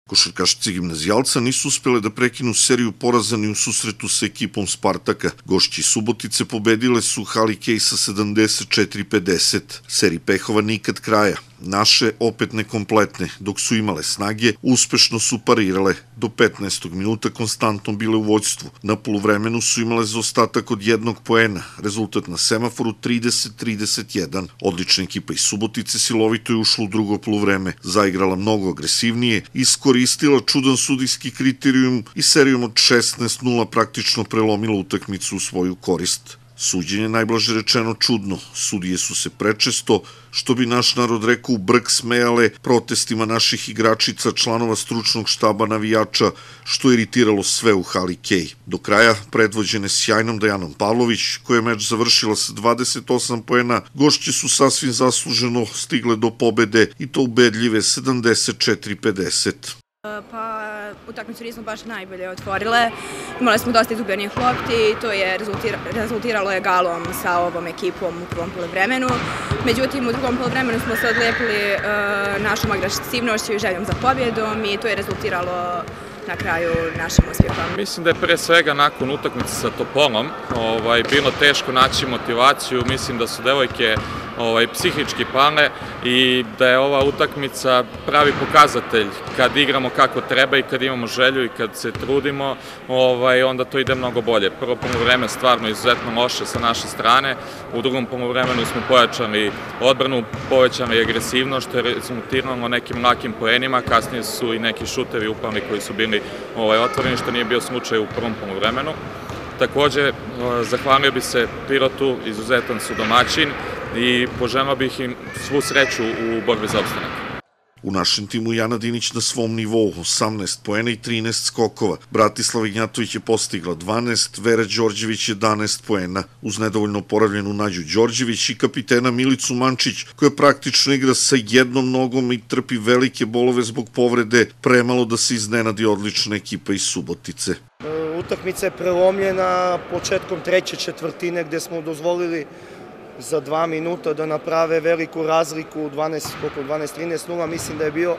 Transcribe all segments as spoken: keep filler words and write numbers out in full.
Košarkašice Gimnazijalca nisu uspjele da prekinu seriju poraza ni u susretu sa ekipom Spartaka. Gošći Subotice pobedile su Hali Kej sa sedamdeset četiri pedeset. Seriji pehova nikad kraja. Naše opet nekompletne, dok su imale snage, uspešno su parirale. Do petnaestog minuta konstantno bile u vođstvu. Na poluvremenu su imale zaostatak od jednog poena. Rezultat na semaforu trideset trideset jedan. Odlična ekipa iz Subotice silovito je ušla u drugo poluvreme. Zaigrala mnogo agresivnije, iskoristila čudan sudijski kriterijum i serijom od šesnaest nula praktično prelomila utakmicu u svoju korist. Suđenje najblaže rečeno čudno. Sudije su se prečesto, što bi naš narod rekao, u brk smejale protestima naših igračica, članova stručnog štaba, navijača, što je iritiralo sve u Hali Kej. Do kraja, predvođene sjajnom Dajanom Pavlović, koja je meč završila sa dvadeset osam poena, gošće su sasvim zasluženo stigle do pobede i to ubedljive sedamdeset četiri pedeset. Pa, utakmicu nismo baš najbolje otvorile. Imali smo dosta izgubljenih lopti i to je rezultiralo egalom sa ovom ekipom u prvom poluvremenu. Međutim, u drugom poluvremenu smo se odlepili našom agresivnošću i željom za pobjedom i to je rezultiralo na kraju našim uspjehom. Mislim da je pre svega nakon utakmice sa Topolom bilo teško naći motivaciju. Mislim da su devojke psihički pale i da je ova utakmica pravi pokazatelj kad igramo kako treba i kad imamo želju i kad se trudimo, onda to ide mnogo bolje. Prvo poluvreme stvarno izuzetno loše sa naše strane, u drugom poluvremenu smo pojačali odbranu, povećali agresivnost, što je rezultiralo nekim lakim poenima, kasnije su i neki šutevi upalni koji su bili otvoreni, što nije bio slučaj u prvom poluvremenu. Takođe, zahvalio bi se Pirotu, izuzetan su domaćin i poželio bih im svu sreću u borbi za opstanak. U našem timu Jana Dinić na svom nivou, osamnaest poena i trinaest skokova. Bratislava Ignjatović je postigla dvanaest, Vera Đorđević jedanaest poena. Uz nedovoljno oporavljenu Nađu Đorđević i kapitena Milicu Mančić, koja praktično igra sa jednom nogom i trpi velike bolove zbog povrede, premalo da se iznenadi odlična ekipa iz Subotice. Utakmica je prelomljena početkom treće četvrtine gde smo dozvolili za dva minuta da naprave veliku razliku, dvanaest trinaest nula mislim da je bio.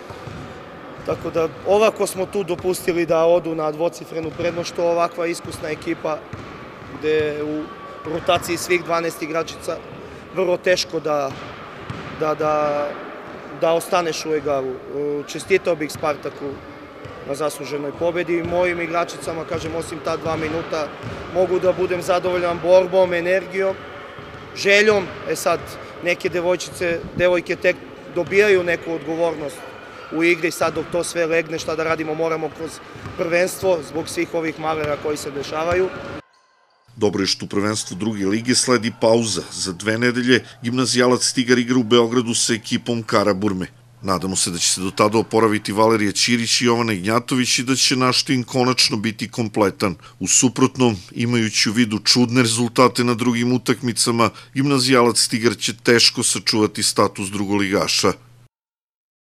Tako da olako smo tu dopustili da odu na dvocifrenu prednost, što ovakva iskusna ekipa gde u rotaciji svih dvanaest igračica vrlo teško da ostaneš u egalu. Čestitao bih Spartaku na zasluženoj pobedi i mojim igračicama, kažem, osim ta dva minuta mogu da budem zadovoljan borbom, energijom, željom. E sad, neke devojčice, devojke tek dobijaju neku odgovornost u igri, sad dok to sve legne, šta da radimo, moramo kroz prvenstvo zbog svih ovih malera koji se dešavaju. Dobro je što u prvenstvu druge lige sledi pauza. Za dve nedelje Gimnazijalac Tigar igra u Beogradu sa ekipom Karaburme. Nadamo se da će se do tada oporaviti Valerija Ćirić i Jovana Ignjatović i da će naš tim konačno biti kompletan. U suprotnom, imajući u vidu čudne rezultate na drugim utakmicama, Gimnazijalac Tigar će teško sačuvati status drugoligaša.